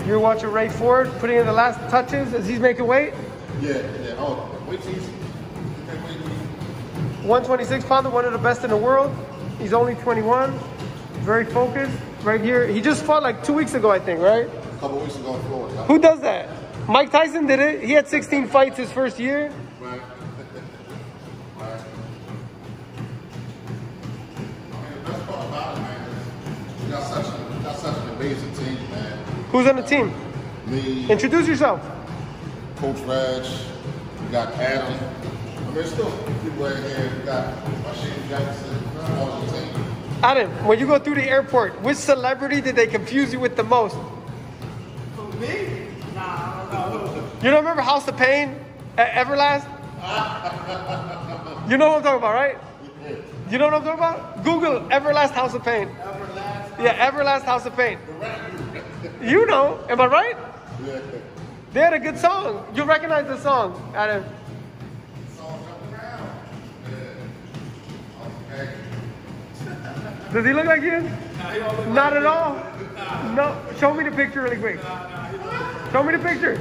You're watching Ray Ford putting in the last touches as he's making weight. Yeah. Oh, weight teams. 126 pounder, one of the best in the world. He's only 21. Very focused. Right here. He just fought like 2 weeks ago, I think, right? A couple weeks ago in Florida. Who does that? Mike Tyson did it. He had 16 fights his first year. Right. Right. I mean, the best part about it, man, is we got such an amazing team, man. Who's on the team? Me, Introduce yourself. Coach Reg, we got Adam. I mean, there's still people right here. We got Shane Jackson, all the team. Adam, when you go through the airport, which celebrity did they confuse you with the most? Who, me? Nah, I don't know. You don't remember House of Pain at Everlast? You know what I'm talking about, right? You know what I'm talking about? Google Everlast House of Pain. Everlast. Yeah, Everlast House of Pain. You know, am I right? Yeah. They had a good song. You'll recognize the song, Adam. Does he look like you? Nah, he don't look Not like at all. No. Show me the picture really quick. Show me the picture.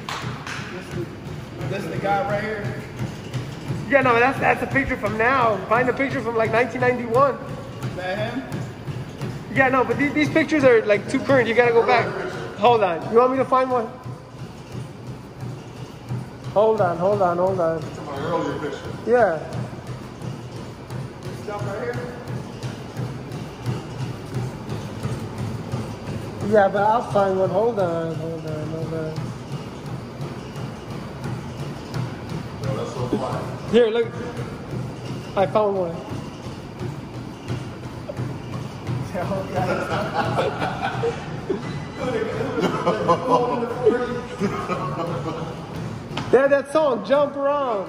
This is the guy right here. Yeah, no, that's a picture from now. Find a picture from like 1991. Is that him? Yeah, no, but these pictures are like too current. You gotta go back. Hold on. You want me to find one? Hold on. That's my earlier picture. Yeah. This stuff right here? Yeah, but I'll find one. Hold on. Yo, that's so fly. Here, look. I found one. Yeah, that song, Jump Around.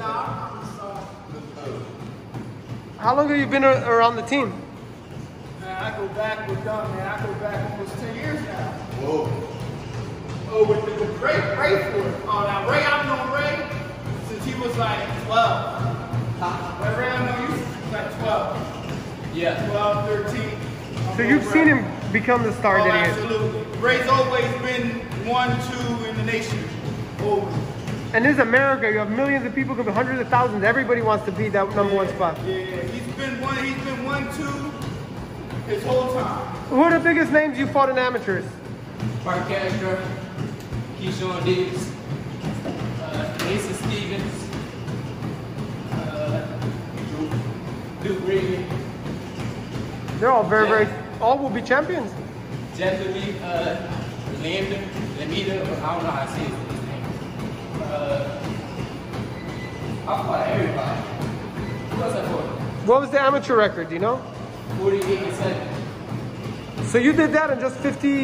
How long have you been around the team? Man, I go back with them, man. I go back almost 10 years now. Whoa. Oh, with Ray Ford. Oh, now Ray, I've known Ray since he was like 12. Ray, I know you since like 12. Yeah. 12, 13. So you've seen him become the star that he is. Absolutely. Ray's always been 1-2 in the nation. Always. And this is America. You have millions of people, could be hundreds of thousands. Everybody wants to be that number one spot. Yeah, he's been 1-2 his whole time. Who are the biggest names you fought in amateurs? Mark Castro, Keyshawn Davis, Mason Stevens, Duke Reagan. They're all very, all will be champions. Jeff Lee, Lamida, I don't know how to say his name. I fought everybody. Who else I fought? What was the amateur record, do you know? 48-7. So you did that in just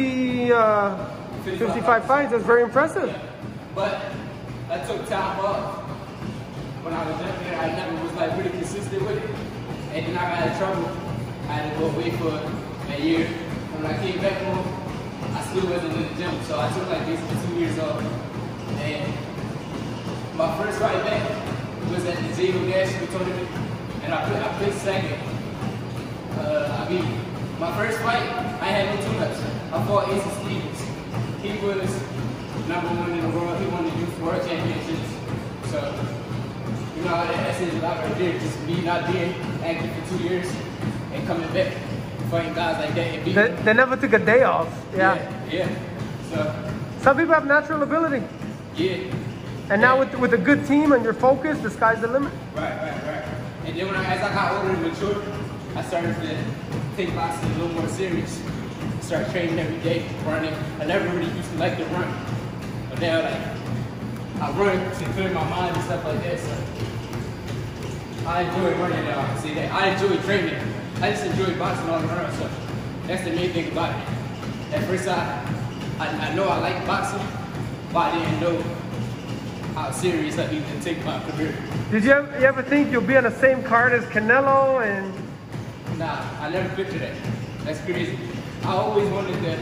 55 fights. That's very impressive. Yeah. But I took time off. When I was up there, I never was like really consistent with it. And then I got in trouble. I had to go away for a year. When I came back home, I still wasn't in the gym. So I took like basically 2 years off. And my first fight back was at the J.O. National tournament. And I placed second. I mean, my first fight, I had no tune-ups. I fought Ace Stevens. He was #1 in the world. He won the Youth World Championships. So, you know, that's his lot right there. Just me not being active for 2 years and coming back, fighting guys like that and beating them. They never took a day off. Yeah. Yeah. So, Some people have natural ability. yeah. And now with a good team and your focus, the sky's the limit. Right. And then as I got older and matured, I started to take boxing a little more serious. Start training every day, running. I never really used to like to run. But now, like, I run to clear my mind and stuff like that. So I enjoy running now. I can say that. I enjoy training. I just enjoy boxing all around. So that's the main thing about it. At first, I know I like boxing, but I didn't know how serious I need to take my career. Did you ever think you'll be on the same card as Canelo and... Nah, I never pictured that. That's crazy. I always wanted to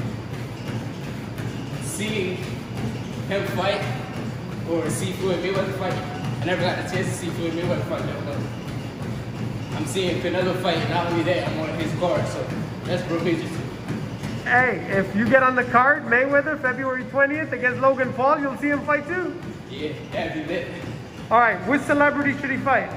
see him fight or see Floyd Mayweather fight. I never got the chance to see Floyd Mayweather fight though, but I'm seeing Canelo fight, and not only that, I'm on his card, so that's real major too. Hey, if you get on the card, Mayweather, February 20th against Logan Paul, you'll see him fight too. Yeah, that'd be lit. All right, which celebrity should he fight?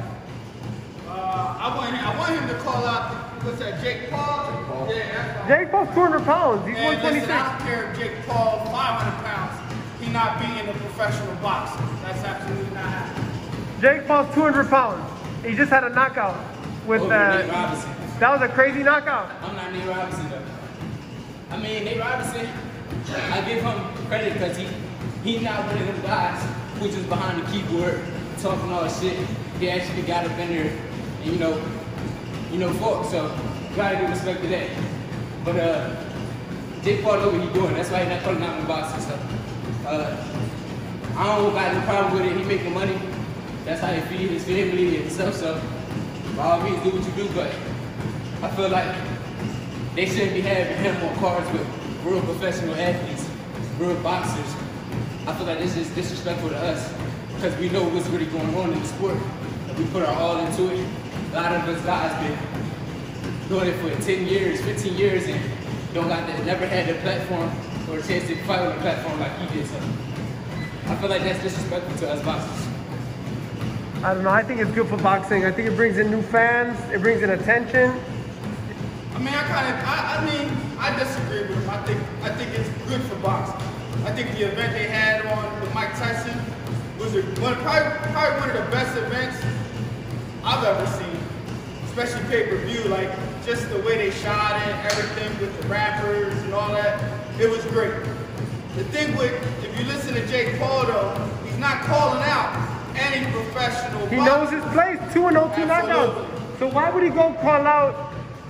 I want him to call out, what's that, Jake Paul? Yeah, that's fine. Jake Paul's 200 pounds. He's And 126. listen, I don't care if Jake Paul 500 pounds. He not being a professional boxer. That's absolutely not happening. Jake Paul's 200 pounds. He just had a knockout with Nate Robinson. that was a crazy knockout. I'm not Nate Robinson though. I mean, Nate Robinson, I give him credit because he's not one of them guys who's just behind the keyboard talking all shit. He actually got up in there and fought. So gotta give respect to that. But Jake Paul knows what he's doing. That's why he's not calling out in boxing. So I don't got no problem with it. He making money. That's how he feed his family and stuff. So by all means, do what you do. But I feel like they shouldn't be having him on cards with real professional athletes, real boxers. I feel like this is disrespectful to us because we know what's really going on in the sport. We put our all into it. A lot of us guys been doing it for 10 years, 15 years, and never had the platform or a chance to fight on a platform like he did. So I feel like that's disrespectful to us boxers. I don't know. I think it's good for boxing. I think it brings in new fans. It brings in attention. I disagree with him. I think it's good for boxing. I think the event they had with Mike Tyson was probably one of the best events I've ever seen, especially pay-per-view. Like just the way they shot it, everything with the rappers and all that, it was great. The thing if you listen to Jake Paul though, he's not calling out any professional boxer. He knows his place. 2-0, 2 knockouts. So why would he go call out?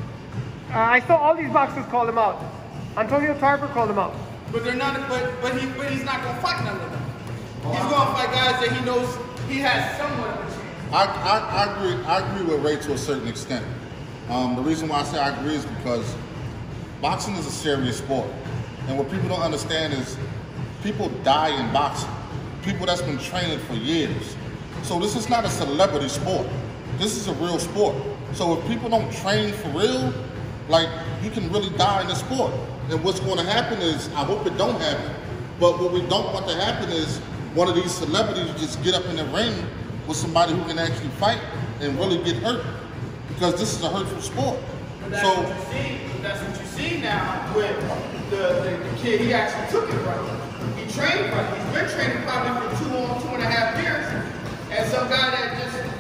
I saw all these boxers call him out. Antonio Tarver called him out. But they're not. But he's not gonna fight none of them. He's gonna fight guys that he knows he has somewhat of a chance. I agree with Ray to a certain extent. The reason why I say I agree is because boxing is a serious sport, and what people don't understand is people die in boxing. People that's been training for years. So this is not a celebrity sport. This is a real sport. So if people don't train for real, like you can really die in the sport. And what's going to happen is, I hope it don't happen, but what we don't want to happen is one of these celebrities just get up in the ring with somebody who can actually fight and really get hurt, because this is a hurtful sport. But that's what you see now with the kid. He actually took it right. He trained right. He's been training probably for 2.5 years. And some guy that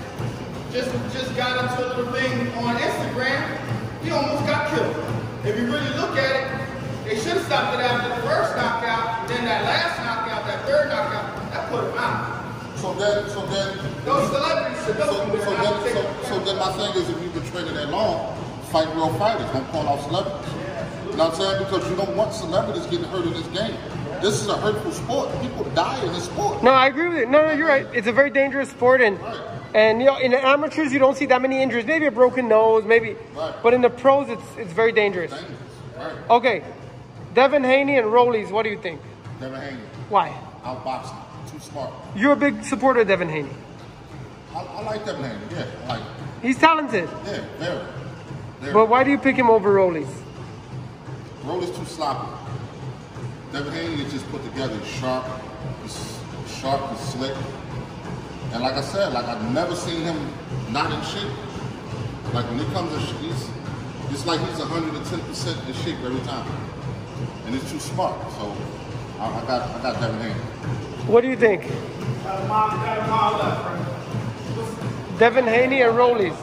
just got into a little thing on Instagram, he almost got killed. If you really look at it, they should have stopped it after the first knockout, and then that last knockout, that third knockout, that put him out. So then those celebrities should know. So then my thing is, if you've been training that long, fight real fighters, don't call out celebrities. You know what I'm saying? Because you don't want celebrities getting hurt in this game. This is a hurtful sport. People die in this sport. No, I agree with it. No, you're right. It's a very dangerous sport, and you know, in the amateurs, you don't see that many injuries. Maybe a broken nose, maybe. Right. But in the pros, it's very dangerous. Right. Okay, Devin Haney and Rollies. What do you think? Devin Haney. Why? Outboxing. Too smart. You're a big supporter of Devin Haney. I like Devin Haney. Yeah, I like. He's talented. Yeah, very. But why do you pick him over Rollies? Rollies too sloppy. Devin Haney is just put together. He's sharp. He's slick. And like I said, like I've never seen him not in shape. Like when he comes to shape, it's like he's 110% in shape every time. And he's too smart. So I got Devin Haney. What do you think? Got a mile left, right? Devin Haney and Rollies.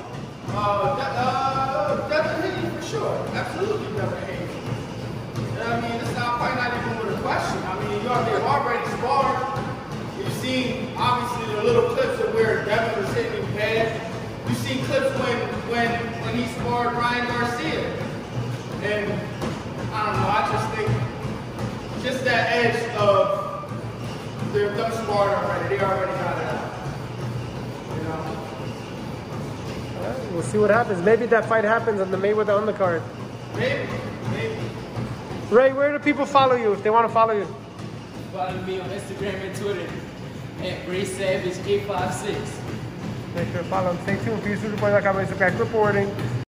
Devin Haney for sure. Absolutely Devin Haney. I mean, it's probably not even with a question. I mean, they've already sparred. You've seen, obviously, the little clips of where Devin was hitting him bad. You've seen clips when he sparred Ryan Garcia. And, I don't know, I just think just that edge of they're done sparred already. They already got it out. You know? We'll see what happens. Maybe that fight happens on the Mayweather undercard. Maybe. Ray, where do people follow you if they want to follow you? Follow me on Instagram and Twitter at RaySavage856. Make sure to follow him. Stay tuned for your Super Boy. Like I always reporting.